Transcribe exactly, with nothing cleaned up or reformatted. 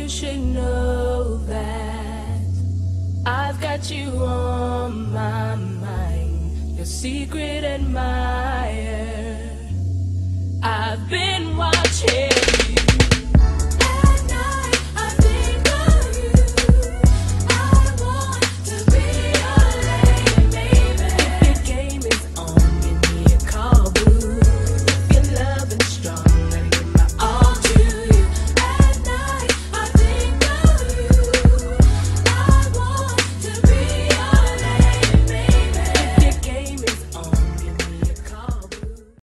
you should know that I've got you on my mind, your secret admirer. I've been watching.